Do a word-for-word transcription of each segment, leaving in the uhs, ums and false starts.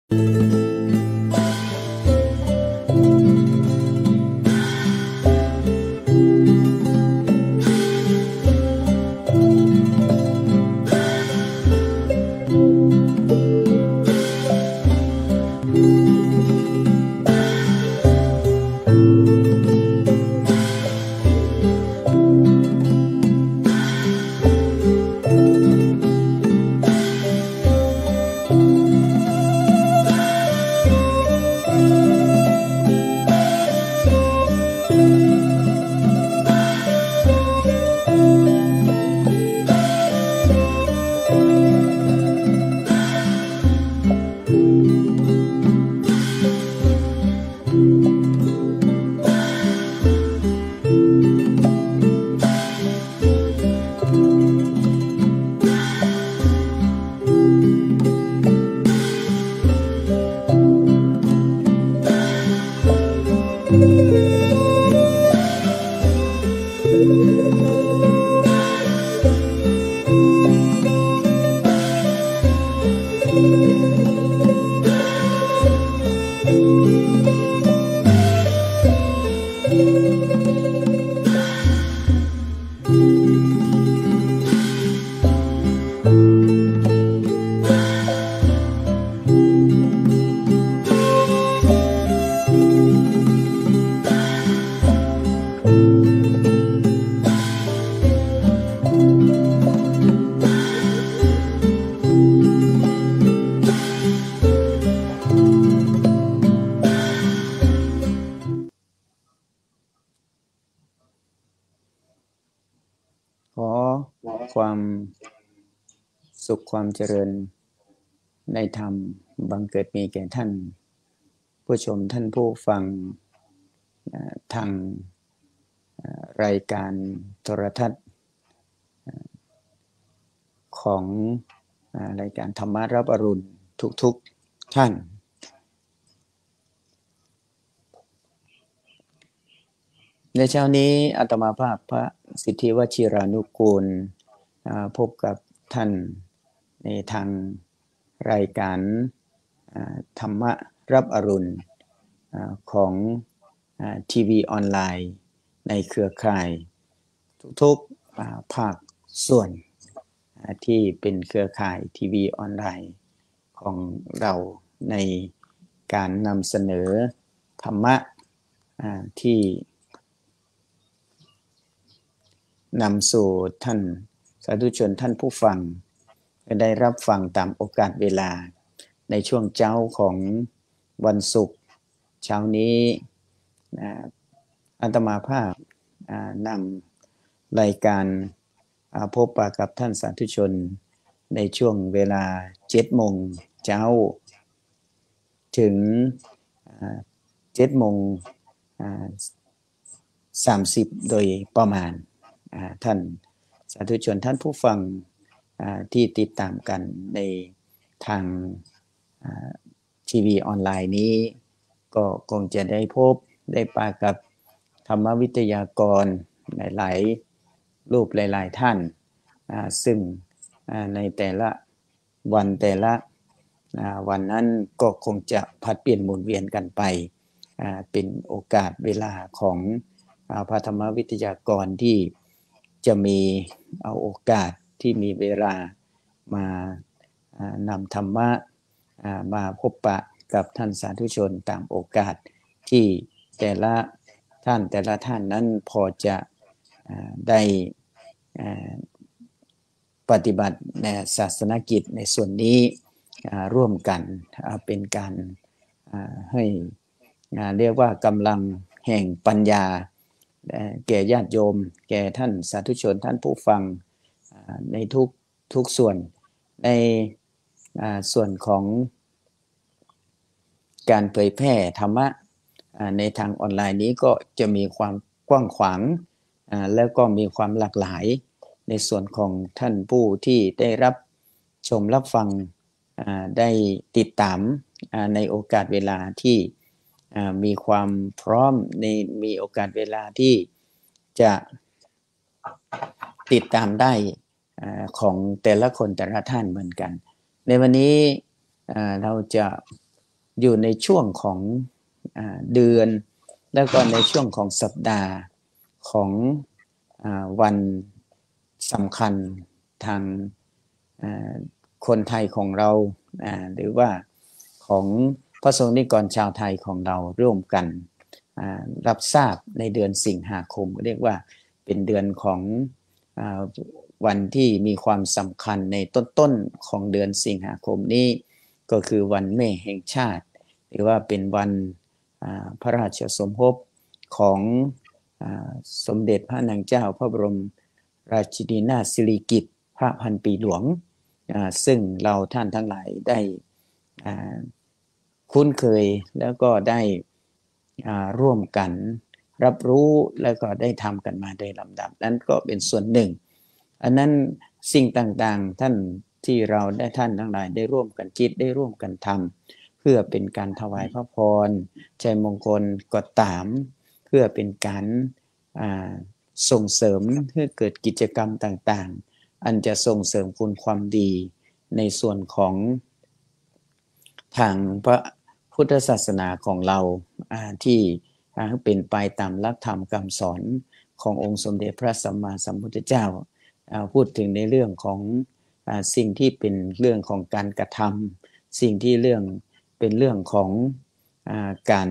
ขอความสุขความเจริญในธรรมบังเกิดมีแก่ท่านผู้ชมท่านผู้ฟังทางรายการโทรทัศน์ของรายการธรรมะรับอรุณทุกๆท่านในเช้านี้อาตมาภาพพระสิทธิวชิรานุกูลพบกับท่านในทางรายการธรรมะรับอรุณของทีวีออนไลน์ในเครือข่ายทุกๆภาคส่วนที่เป็นเครือข่ายทีวีออนไลน์ของเราในการนำเสนอธรรมะที่นำสู่ท่านสาธุชนท่านผู้ฟังได้รับฟังตามโอกาสเวลาในช่วงเช้าของวันศุกร์เช้านี้อาตมาภาพนำรายการพบปะกับท่านสาธุชนในช่วงเวลาเจ็ดโมงเช้าถึงเจ็ดโมงสามสิบโดยประมาณท่านสาธุชนท่านผู้ฟังที่ติดตามกันในทางทีวีออนไลน์นี้ก็คงจะได้พบได้ปะกับธรรมวิทยากรหลายๆรูปหลายๆท่านซึ่งในแต่ละวันแต่ละวันนั้นก็คงจะผลัดเปลี่ยนหมุนเวียนกันไปเป็นโอกาสเวลาของพระธรรมวิทยากรที่จะมีเอาโอกาสที่มีเวลามานำธรรมะมาพบปะกับท่านสาธุชนตามโอกาสที่แต่ละท่านแต่ละท่านนั้นพอจะได้ปฏิบัติในศาสนกิจในส่วนนี้ร่วมกันเป็นการให้เรียกว่ากำลังแห่งปัญญาแก่ญาติโยมแก่ท่านสาธุชนท่านผู้ฟังในทุกทุกส่วนในส่วนของการเผยแพร่ธรรมะในทางออนไลน์นี้ก็จะมีความกว้างขวางแล้วก็มีความหลากหลายในส่วนของท่านผู้ที่ได้รับชมรับฟังได้ติดตามในโอกาสเวลาที่มีความพร้อมในมีโอกาสเวลาที่จะติดตามได้ของแต่ละคนแต่ละท่านเหมือนกันในวันนี้เราจะอยู่ในช่วงของอ่าเดือนแล้วก็ในช่วงของสัปดาห์ของอ่าวันสำคัญทางอ่าคนไทยของเราอ่าหรือว่าของพระสงฆ์นิกรชาวไทยของเราร่วมกันอ่ารับทราบในเดือนสิงหาคมเรียกว่าเป็นเดือนของอ่าวันที่มีความสำคัญในต้นๆของเดือนสิงหาคมนี้ก็คือวันแม่แห่งชาติหรือว่าเป็นวันพระราชสมภพของสมเด็จพระนางเจ้าพระบรมราชินีนาถสิริกิติ์พระพันปีหลวงซึ่งเราท่านทั้งหลายได้คุ้นเคยแล้วก็ได้ร่วมกันรับรู้แล้วก็ได้ทำกันมาโดยลำดับนั้นก็เป็นส่วนหนึ่งอันนั้นสิ่งต่างๆท่านที่เราได้ท่านทั้งหลายได้ร่วมกันคิดได้ร่วมกันทำเพื่อเป็นการถวายพระพรชัยมงคลก็ตามเพื่อเป็นการส่งเสริมให้เกิดกิจกรรมต่างๆอันจะส่งเสริมคุณความดีในส่วนของทางพระพุทธศาสนาของเราที่เป็นไปตามหลักธรรมคำสอนขององค์สมเด็จพระสัมมาสัมพุทธเจ้าพูดถึงในเรื่องของสิ่งที่เป็นเรื่องของการกระทำสิ่งที่เรื่องเป็นเรื่องของการ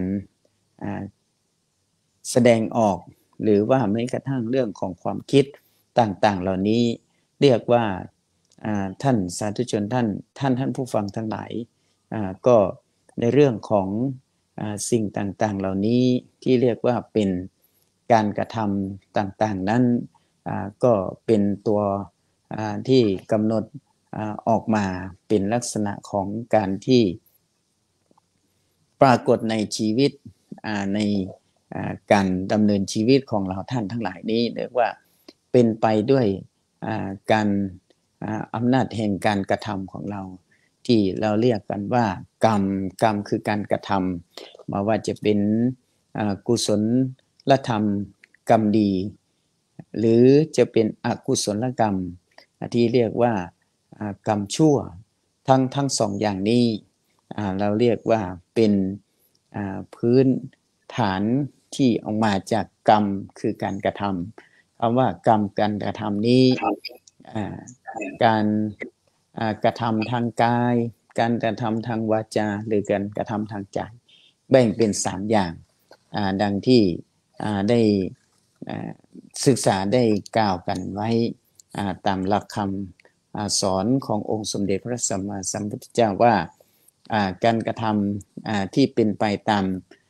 แสดงออกหรือว่าแม้กระทั่งเรื่องของความคิดต่างๆเหล่านี้เรียกว่าท่านสาธุชนท่านท่านท่านผู้ฟังทั้งหลายก็ในเรื่องของสิ่งต่างๆเหล่านี้ที่เรียกว่าเป็นการกระทำต่างๆนั้นก็เป็นตัวที่กำหนดออกมาเป็นลักษณะของการที่ปรากฏในชีวิตในการดำเนินชีวิตของเราท่านทั้งหลายนี้เรียกว่าเป็นไปด้วยการอำนาจแห่งการกระทำของเราที่เราเรียกกันว่ากรรมกรรมคือการกระทำมาว่าจะเป็นกุศลธรรมกรรมดีหรือจะเป็นอกุศลกรรมที่เรียกว่ากรรมชั่วทั้งทั้งสองอย่างนี้เราเรียกว่าเป็นพื้นฐานที่ออกมาจากกรรมคือการกระทำคำว่ากรรมการกระทำนี้การกระทำทางกายการกระทำทางวาจาหรือการกระทำทางใจแบ่งเป็นสามอย่างดังที่ได้ศึกษาได้กล่าวกันไว้ตามหลักคำสอนขององค์สมเด็จพระสัมมาสัมพุทธเจ้าว่าการกระทำที่เป็นไปตาม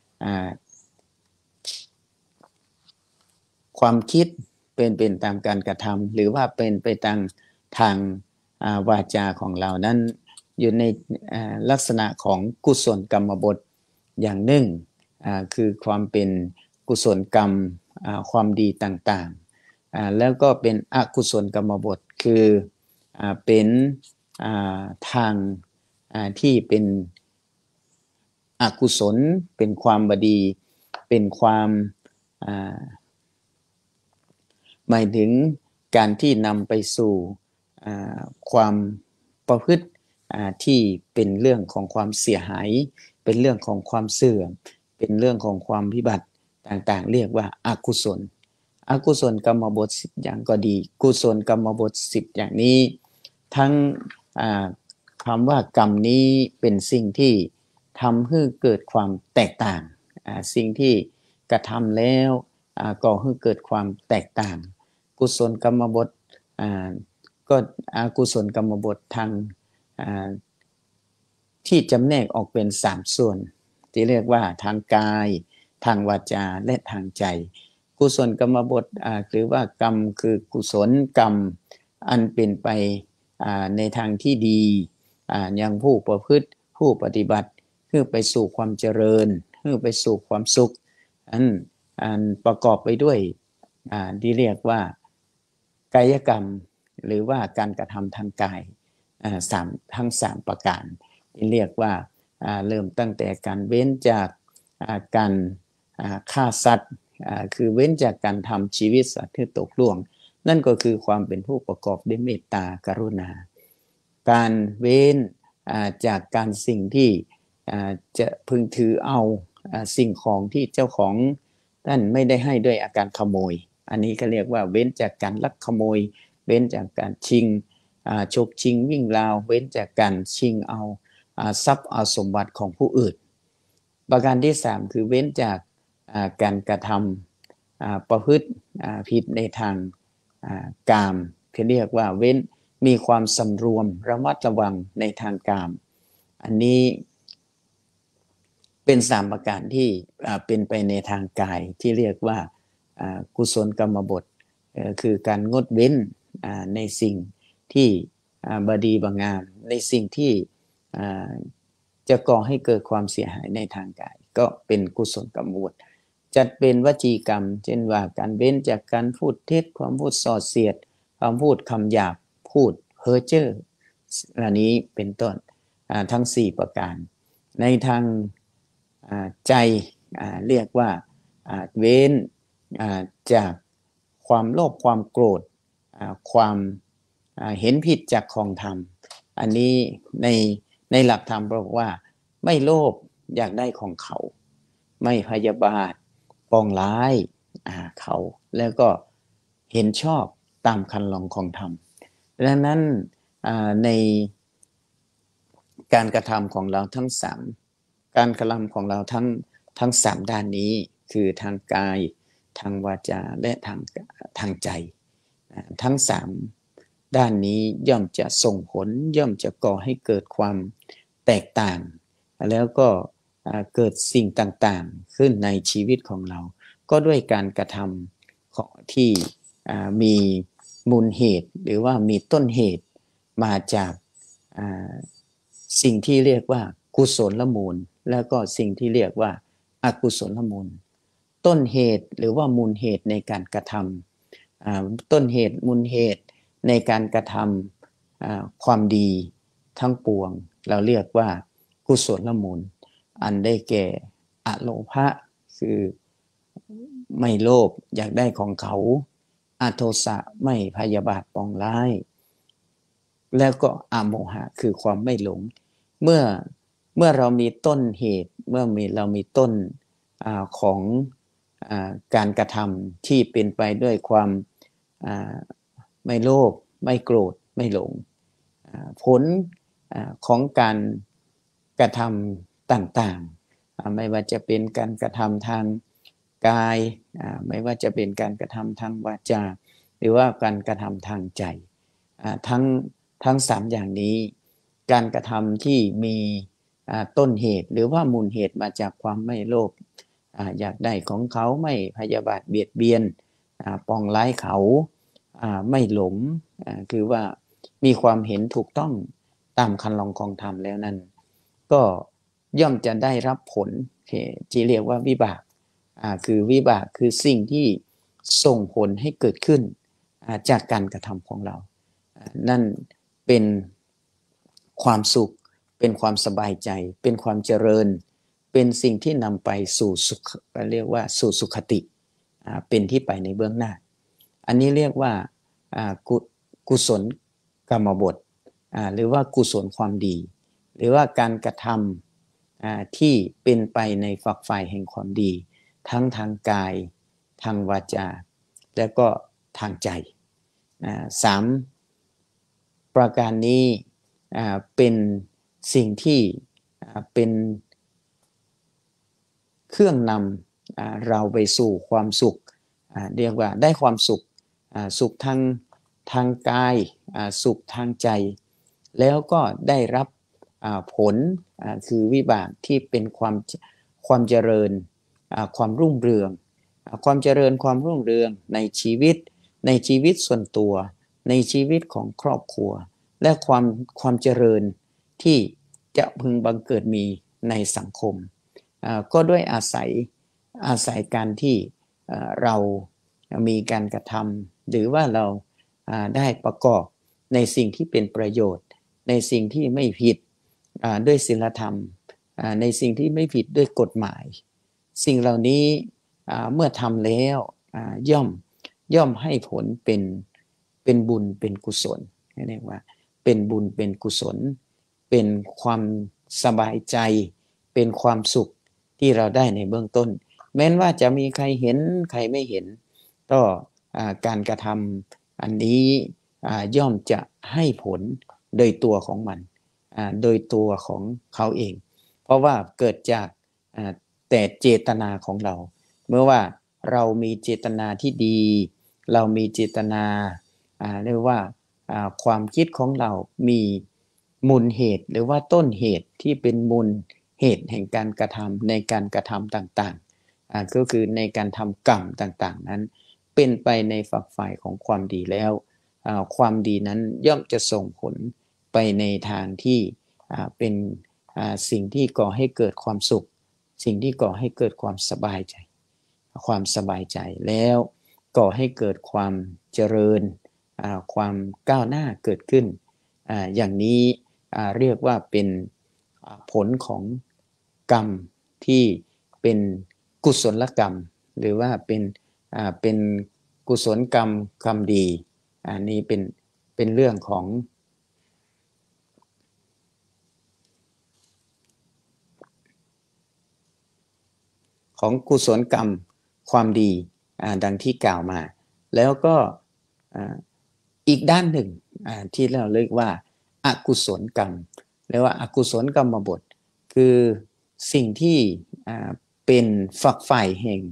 ความคิดเป็นเป็นตามการกระทำหรือว่าเป็นไปตามทางวาจาของเรานั้นอยู่ในลักษณะของกุศลกรรมบทอย่างหนึ่งคือความเป็นกุศลกรรมความดีต่างๆแล้วก็เป็นอกุศลกรรมบทคือเป็นทางที่เป็นอกุศลเป็นความบดีเป็นความหมายถึงการที่นำไปสู่ความประพฤติที่เป็นเรื่องของความเสียหายเป็นเรื่องของความเสื่อมเป็นเรื่องของความวิบัติต่างๆเรียกว่าอกุศลอกุศลกรรมบทสิบอย่างก็ดีกุศลกรรมบทสิบอย่างนี้ทั้งคำว่ากรรมนี้เป็นสิ่งที่ทำให้เกิดความแตกต่างสิ่งที่กระทำแล้วก่อให้เกิดความแตกต่างกุศลกรรมบทก็อกุศลกรรมบททางที่จำแนกออกเป็นสามส่วนที่เรียกว่าทางกายทางวาจาและทางใจกุศลกรรมบทหรือว่ากรรมคือกุศลกรรมอันเป็นไปในทางที่ดียังผู้ประพฤติผู้ปฏิบัติเพื่อไปสู่ความเจริญเพื่อไปสู่ความสุขอันอันประกอบไปด้วยที่เรียกว่ากายกรรมหรือว่าการกระทำทางกายสามทั้งสามประการที่เรียกว่าเริ่มตั้งแต่การเว้นจากการฆ่าสัตว์คือเว้นจากการทำชีวิตสัตว์ที่ตกล่วงนั่นก็คือความเป็นผู้ประกอบด้วยเมตตากรุณาการเว้นจากการสิ่งที่จะพึงถือเอาสิ่งของที่เจ้าของท่านไม่ได้ให้ด้วยอาการขโมยอันนี้ก็เรียกว่าเว้นจากการลักขโมยเว้นจากการชิงฉกชิงวิ่งราวเว้นจากการชิงเอาทรัพย์เอาสมบัติของผู้อื่นประการที่สามคือเว้นจากการกระทำประพฤติผิดในทางกามที่เรียกว่าเว้นมีความสำรวมระมัดระวังในทางกามอันนี้เป็นสามประการที่เป็นไปในทางกายที่เรียกว่ากุศลกรรมบทคือการงดเว้นในสิ่งที่บดีบางามในสิ่งที่จะก่อให้เกิดความเสียหายในทางกายก็เป็นกุศลกรรมบทจัดเป็นวจีกรรมเช่นว่าการเว้นจากการพูดเท็จความพูดส่อเสียดความพูดคำหยาบพูดเพ้อเจ้อเหล่านี้เป็นต้นทั้งสี่ประการในทางใจเรียกว่าเว้นจากความโลภความโกรธความเห็นผิดจากของธรรมอันนี้ในในหลักธรรมบอกว่าไม่โลภอยากได้ของเขาไม่พยาบาทปองร้ายเขาแล้วก็เห็นชอบตามคันลองของธรรมดังนั้นในการกระทำของเราทั้งสามการกระทำของเราทั้งทั้งสามด้านนี้คือทางกายทางวาจาและทางทางใจทั้งสามด้านนี้ย่อมจะส่งผลย่อมจะก่อให้เกิดความแตกต่างแล้วก็เกิดสิ่งต่างๆขึ้นในชีวิตของเราก็ด้วยการกระทำของที่มีมูลเหตุหรือว่ามีต้นเหตุมาจากสิ่งที่เรียกว่ากุศลมูลแล้วก็สิ่งที่เรียกว่าอกุศลมูลต้นเหตุหรือว่ามูลเหตุในการกระทำต้นเหตุมูลเหตุในการกระทำความดีทั้งปวงเราเรียกว่ากุศลมูลอันได้แก่อโลภะคือไม่โลภอยากได้ของเขาอโทสะไม่พยาบาทปองร้ายแล้วก็อโมหะคือความไม่หลงเมื่อเมื่อเรามีต้นเหตุเมื่อมีเรามีต้นอาของอาการกระทำที่เป็นไปด้วยความไม่โลภไม่โกรธไม่หลงผลของการกระทำต่างๆไม่ว่าจะเป็นการกระทำทางกายไม่ว่าจะเป็นการกระทำทางวาจาหรือว่าการกระทำทางใจทั้งทั้งสามอย่างนี้การกระทำที่มีต้นเหตุหรือว่ามูลเหตุมาจากความไม่โลภอยากได้ของเขาไม่พยาบาทเบียดเบียนปองร้ายเขาไม่หลงคือว่ามีความเห็นถูกต้องตามคันลองของธรรมแล้วนั้นก็ย่อมจะได้รับผลที่เรียกว่าวิบากคือวิบากคือสิ่งที่ส่งผลให้เกิดขึ้นจากการกระทำของเรานั่นเป็นความสุขเป็นความสบายใจเป็นความเจริญเป็นสิ่งที่นำไปสู่สุขเรียกว่าสู่สุขติเป็นที่ไปในเบื้องหน้าอันนี้เรียกว่ากุศลกรรมบทหรือว่ากุศลความดีหรือว่าการกระทำที่เป็นไปในฝักฝ่ายแห่งความดีทั้งทางกายทางวาจาและก็ทางใจสามประการนี้เป็นสิ่งที่เป็นเครื่องนำเราไปสู่ความสุขเรียกว่าได้ความสุขสุขทางทางกายสุขทางใจแล้วก็ได้รับผลคือวิบากที่เป็นความความเจริญความรุ่งเรืองความเจริญความรุ่งเรืองในชีวิตในชีวิตส่วนตัวในชีวิตของครอบครัวและความความเจริญที่จะพึงบังเกิดมีในสังคมก็ด้วยอาศัยอาศัยการที่เรามีการกระทำหรือว่าเราได้ประกอบในสิ่งที่เป็นประโยชน์ในสิ่งที่ไม่ผิดด้วยศีลธรรมในสิ่งที่ไม่ผิดด้วยกฎหมายสิ่งเหล่านี้เมื่อทำแล้วย่อมย่อมให้ผลเป็นเป็นบุญเป็นกุศลเรียกว่าเป็นบุญเป็นกุศลเป็นความสบายใจเป็นความสุขที่เราได้ในเบื้องต้นแม้ว่าจะมีใครเห็นใครไม่เห็นก็การกระทำอันนี้ย่อมจะให้ผลโดยตัวของมันโดยตัวของเขาเองเพราะว่าเกิดจากแต่เจตนาของเราเมื่อว่าเรามีเจตนาที่ดีเรามีเจตนาเรียกว่าความคิดของเรามีมูลเหตุหรือว่าต้นเหตุที่เป็นมูลเหตุแห่งการกระทำในการกระทำต่างๆก็คือในการทำกรรมต่างๆนั้นเป็นไปในฝักฝ่ายของความดีแล้วความดีนั้นย่อมจะส่งผลไปในทางที่เป็นสิ่งที่ก่อให้เกิดความสุขสิ่งที่ก่อให้เกิดความสบายใจความสบายใจแล้วก่อให้เกิดความเจริญความก้าวหน้าเกิดขึ้นอย่างนี้เรียกว่าเป็นผลของกรรมที่เป็นกุศลกรรมหรือว่าเป็นเป็นกุศลกรรมกรรมดีอันนี้เป็นเป็นเรื่องของของกุศลกรรมความดีดังที่กล่าวมาแล้วก็อีกด้านหนึ่งที่เราเรียกว่าอกุศลกรรมเรียกว่าอกุศลกรรมบทคือสิ่งที่เป็นฝักฝ่ายแห่ง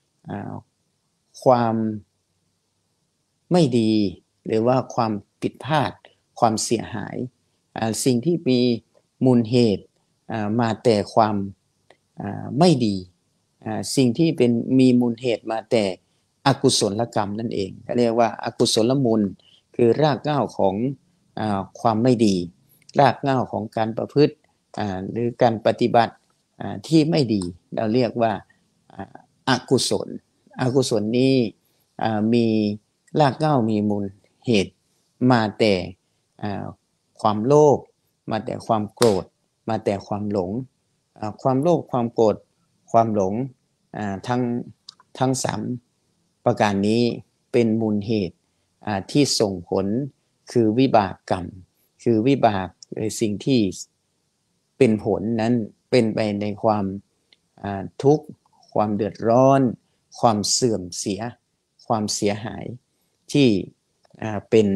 ความไม่ดีหรือว่าความผิดพลาดความเสียหายสิ่งที่มีมูลเหตุมาแต่ความไม่ดีสิ่งที่เป็นมีมูลเหตุมาแต่อกุศลกรรมนั่นเองเรียกว่าอกุศลมูลคือรากเหง้าของความไม่ดีรากเหง้าของการประพฤติหรือการปฏิบัติที่ไม่ดีเราเรียกว่าอกุศลอกุศลนี้มีรากเหง้ามีมูลเหตุมาแต่ความโลภมาแต่ความโกรธมาแต่ความหลงความโลภความโกรธความหลงทั้งทั้งสามประการนี้เป็นมูลเหตุที่ส่งผลคือวิบากกรรมคือวิบากสิ่งที่เป็นผลนั้นเป็นไปในความทุกข์ความเดือดร้อนความเสื่อมเสียความเสียหายที่เป็น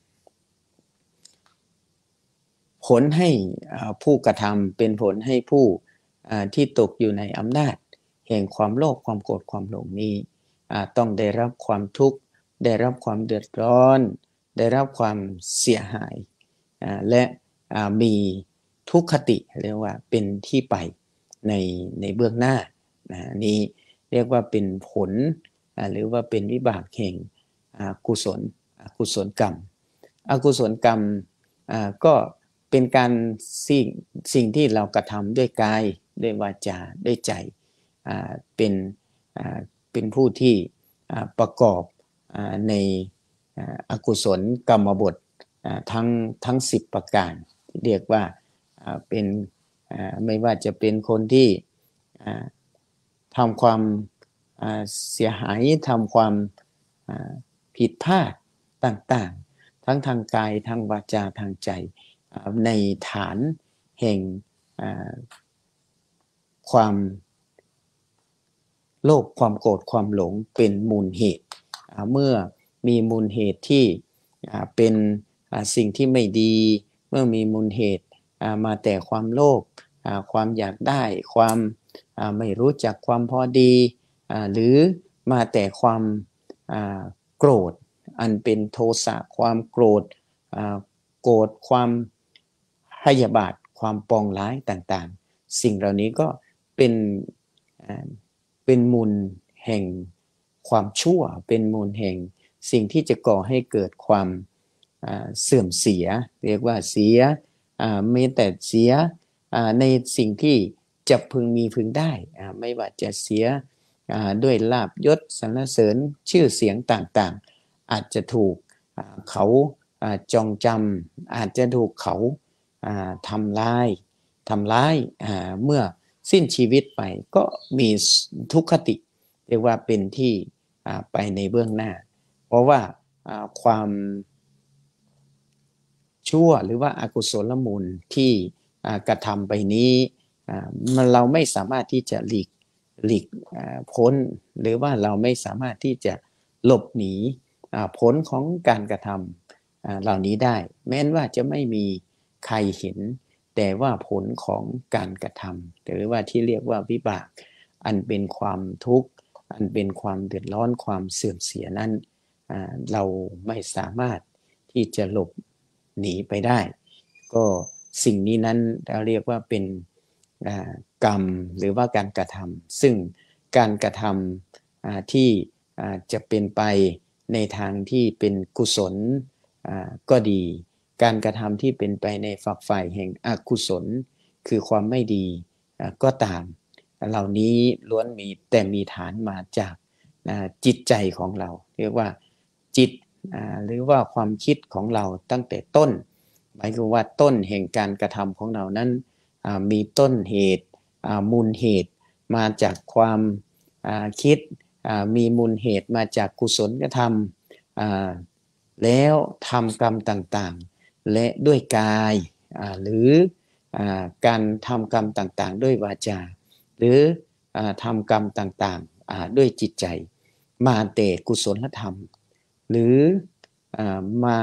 ผลให้ผู้กระทำเป็นผลให้ผู้ที่ตกอยู่ในอำนาจแห่งความโลภความโกรธความหลงนี้ต้องได้รับความทุกข์ได้รับความเดือดร้อนได้รับความเสียหายและมีทุกขติเรียกว่าเป็นที่ไปในในเบื้องหน้านี้เรียกว่าเป็นผลหรือว่าเป็นวิบากแห่งกุศลอกุศลกรรมอกุศลกรรมก็เป็นการสิ่งสิ่งที่เรากระทำด้วยกายด้วยวาจาด้วยใจเป็นเป็นผู้ที่ประกอบในอกุศลกรรมบททั้งทั้งสิบประการที่เรียกว่าเป็นไม่ว่าจะเป็นคนที่ทำความเสียหายทำความผิดพลาดต่างๆทั้งทางกายทางวาจาทางใจในฐานแห่งความโลภความโกรธความหลงเป็นมูลเหตุเมื่อมีมูลเหตุที่เป็นสิ่งที่ไม่ดีเมื่อมีมูลเหตุมาแต่ความโลภความอยากได้ความไม่รู้จักความพอดีหรือมาแต่ความโกรธอันเป็นโทสะความโกรธโกรธความพยาบาทความปองร้ายต่างๆสิ่งเหล่านี้ก็เป็นเป็นมูลแห่งความชั่วเป็นมูลแห่งสิ่งที่จะก่อให้เกิดความเสื่อมเสียเรียกว่าเสียไม่แต่เสียในสิ่งที่จะพึงมีพึงได้ไม่ว่าจะเสียด้วยลาภยศสรรเสริญชื่อเสียงต่างๆอาจจะถูกเขาจองจำอาจจะถูกเขาทำร้ายทำร้ายเมื่อสิ้นชีวิตไปก็มีทุกขติเรียกว่าเป็นที่ไปในเบื้องหน้าเพราะว่าความชั่วหรือว่าอกุศลมูลที่กระทำไปนี้อ่ามันเราไม่สามารถที่จะหลีกหลีกอ่าพ้นหรือว่าเราไม่สามารถที่จะหลบหนีอ่าผลของการกระทำอ่าเหล่านี้ได้แม้ว่าจะไม่มีใครเห็นแต่ว่าผลของการกระทำหรือว่าที่เรียกว่าวิบากอันเป็นความทุกข์อันเป็นความเดือดร้อนความเสื่อมเสียนั้นอ่าเราไม่สามารถที่จะหลบหนีไปได้ก็สิ่งนี้นั้นเราเรียกว่าเป็นกรรมหรือว่าการกระทำซึ่งการกระทำที่จะเป็นไปในทางที่เป็นกุศลก็ดีการกระทำที่เป็นไปในฝักฝ่ายแห่งอกุศลคือความไม่ดีก็ตามเหล่านี้ล้วนมีแต่มีฐานมาจากจิตใจของเราเรียกว่าจิตหรือว่าความคิดของเราตั้งแต่ต้นหมายความว่าต้นแห่งการกระทำของเรานั้นมีต้นเหตุมูลเหตุมาจากความคิดมีมูลเหตุมาจากกุศลกระทำแล้วทำกรรมต่างๆและด้วยกายหรือการทำกรรมต่างๆด้วยวาจาหรือทำกรรมต่างๆด้วยจิตใจมาแต่กุศลธรรมหรือมา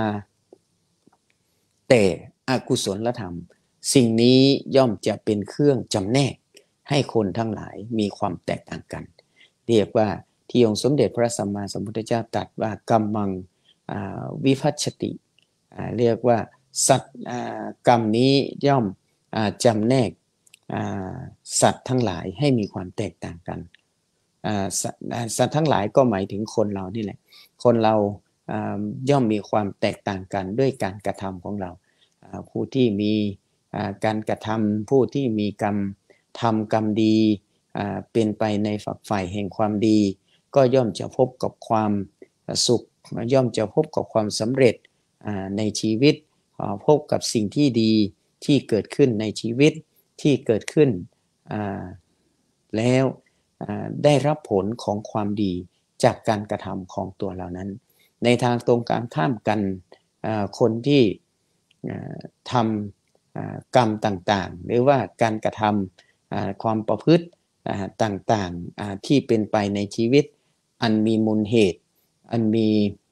แต่อกุศลธรรมสิ่งนี้ย่อมจะเป็นเครื่องจำแนกให้คนทั้งหลายมีความแตกต่างกันเรียกว่าที่องค์สมเด็จพระสัมมาสัมพุทธเจ้าตรัสว่ากัมมังวิภัชชติเรียกว่าสัตว์กรรมนี้ย่อมจำแนกสัตว์ทั้งหลายให้มีความแตกต่างกันสัตว์ทั้งหลายก็หมายถึงคนเรานี่แหละคนเราย่อมมีความแตกต่างกันด้วยการกระทำของเราผู้ที่มีการกระทำผู้ที่มีกรรมทำกรรมดีเป็นไปในฝักใฝ่แห่งความดีก็ย่อมจะพบกับความสุขย่อมจะพบกับความสำเร็จในชีวิตพบกับสิ่งที่ดีที่เกิดขึ้นในชีวิตที่เกิดขึ้นแล้วได้รับผลของความดีจากการกระทำของตัวเรานั้นในทางตรงกันข้ามกันคนที่ทำกรรมต่างๆหรือว่าการกระทำความประพฤติต่างๆที่เป็นไปในชีวิตอันมีมูลเหตุอันมี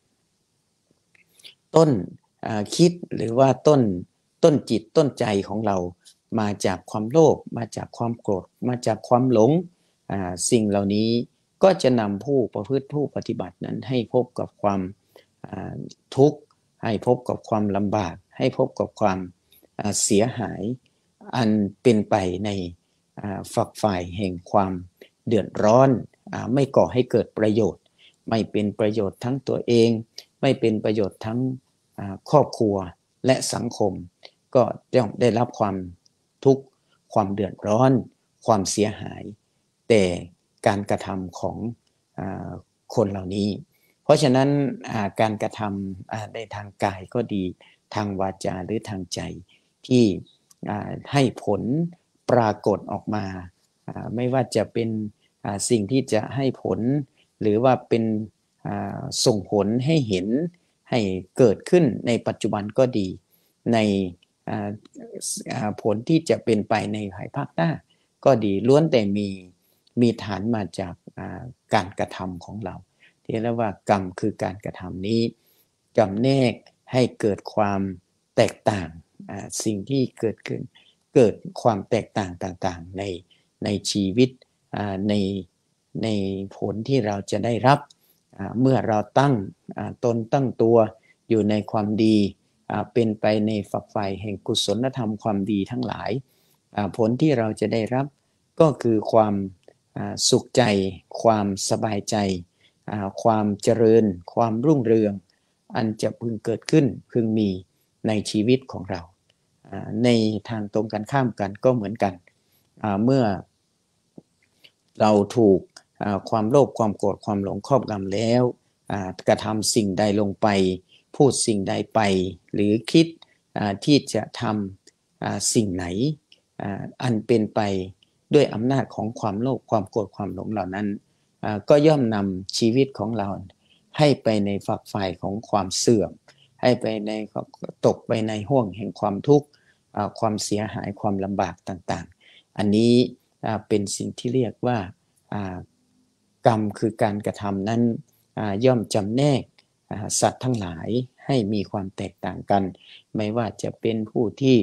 ต้นคิดหรือว่าต้นต้นจิตต้นใจของเรามาจากความโลภมาจากความโกรธมาจากความหลงสิ่งเหล่านี้ก็จะนำผู้ประพฤติผู้ปฏิบัตินั้นให้พบกับความทุกข์ให้พบกับความลำบากให้พบกับความเสียหายอันเป็นไปในฝักฝ่ายแห่งความเดือดร้อนไม่ก่อให้เกิดประโยชน์ไม่เป็นประโยชน์ทั้งตัวเองไม่เป็นประโยชน์ทั้งครอบครัวและสังคมก็ย่อมได้รับความทุกข์ความเดือดร้อนความเสียหายแต่การกระทำของคนเหล่านี้เพราะฉะนั้นการกระทำในทางกายก็ดีทางวาจาหรือทางใจที่ให้ผลปรากฏออกมาไม่ว่าจะเป็นสิ่งที่จะให้ผลหรือว่าเป็นส่งผลให้เห็นให้เกิดขึ้นในปัจจุบันก็ดีในผลที่จะเป็นไปในภายภาคหน้าก็ดีล้วนแต่มีมีฐานมาจากการกระทำของเราที่เรียกว่ากรรมคือการกระทำนี้จำแนกให้เกิดความแตกต่างสิ่งที่เกิดขึ้นเกิดความแตกต่างต่างๆในในชีวิตในในผลที่เราจะได้รับเมื่อเราตั้งตนตั้งตัวอยู่ในความดีเป็นไปในฝักใฝ่แห่งกุศลธรรมความดีทั้งหลายผลที่เราจะได้รับก็คือความสุขใจความสบายใจความเจริญความรุ่งเรืองอันจะพึงเกิดขึ้นพึงมีในชีวิตของเราในทางตรงกันข้ามกันก็เหมือนกันเมื่อเราถูกความโลภความโกรธความหลงครอบงำแล้วกระทำสิ่งใดลงไปพูดสิ่งใดไปหรือคิดที่จะทำสิ่งไหนอันเป็นไปด้วยอำนาจของความโลภความโกรธความหลงเหล่านั้นก็ย่อมนำชีวิตของเราให้ไปในฝักฝ่ายของความเสื่อมให้ไปในตกไปในห้วงแห่งความทุกข์ความเสียหายความลำบากต่างอันนี้เป็นสิ่งที่เรียกว่ากรรมคือการกระทำนั้นย่อมจำแนกสัตว์ทั้งหลายให้มีความแตกต่างกันไม่ว่าจะเป็นผู้ที่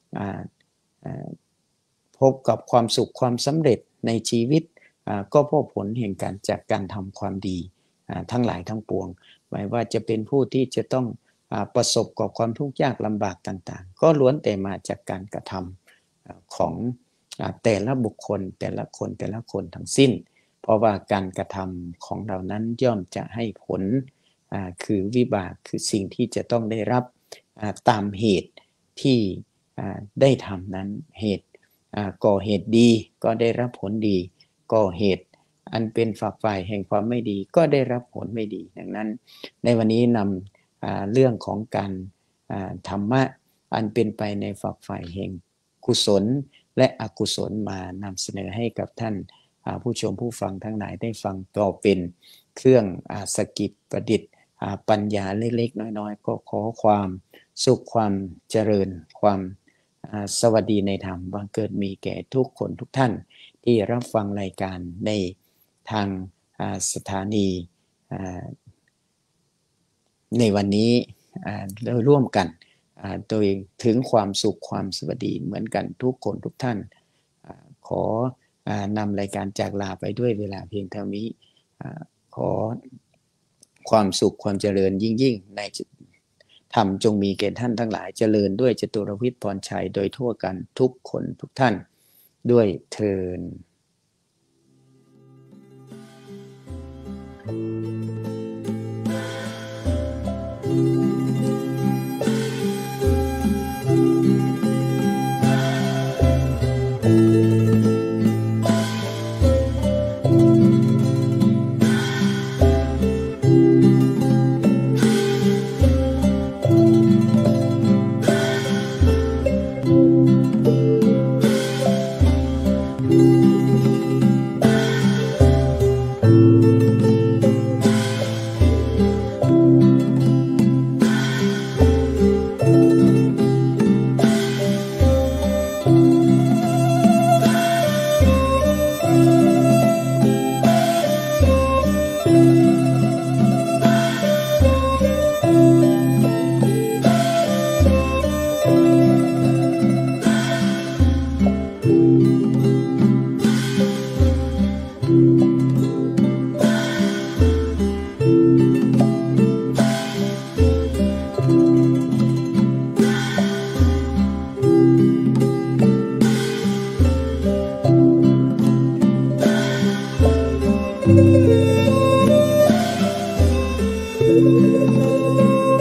พบกับความสุขความสำเร็จในชีวิตก็เพราะผลแห่งการจากการทำความดีทั้งหลายทั้งปวงไม่ว่าจะเป็นผู้ที่จะต้องประสบกับความทุกข์ยากลำบากต่างๆก็ล้วนแต่มาจากการกระทำของแต่ละบุคคลแต่ละคนแต่ละคนทั้งสิ้นเพราะว่าการกระทำของเรานั้นย่อมจะให้ผลคือวิบากคือสิ่งที่จะต้องได้รับตามเหตุที่ได้ทำนั้นเหตุก่อเหตุดีก็ได้รับผลดีก่อเหตุอันเป็นฝักฝ่ายแห่งความไม่ดีก็ได้รับผลไม่ดีดังนั้นในวันนี้นำเรื่องของการธรรมะอันเป็นไปในฝักฝ่ายแห่งกุศลและอกุศลมานำเสนอให้กับท่านผู้ชมผู้ฟังทั้งหลายได้ฟังต่อเป็นเครื่องสกิดประดิษฐ์ปัญญาเล็กๆน้อยๆก็ขอความสุขความเจริญความสวัสดีในธรรมบังเกิดมีแก่ทุกคนทุกท่านที่รับฟังรายการในทางสถานีในวันนี้เราร่วมกันโดยถึงความสุขความสวัสดีเหมือนกันทุกคนทุกท่านขอนำรายการจากลาไปด้วยเวลาเพียงเท่านี้ขอความสุขความเจริญยิ่งๆในธรรมจงมีแก่ท่านทั้งหลายเจริญด้วยจตุรวิทย์พรชัยโดยทั่วกันทุกคนทุกท่านด้วยเทิน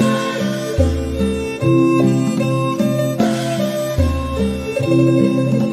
Thank you.